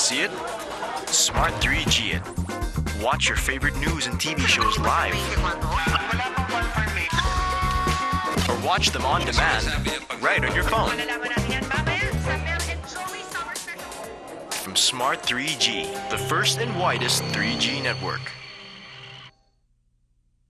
see it? Smart 3G it. Watch your favorite news and TV shows live. Or watch them on demand right on your phone. From Smart 3G, the first and widest 3G network.